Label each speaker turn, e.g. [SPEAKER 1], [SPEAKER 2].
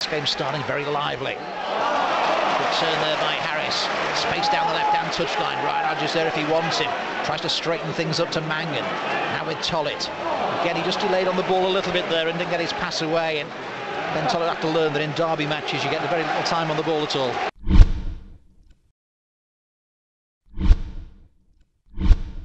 [SPEAKER 1] game's starting very lively. Good turn there by Harris. Space down the left-hand touchline. Ryan Hodges there if he wants him. Tries to straighten things up to Mangan. Now with Tollett. Again, he just delayed on the ball a little bit there and didn't get his pass away. And then Tollett had to learn that in derby matches you get very little time on the ball at all.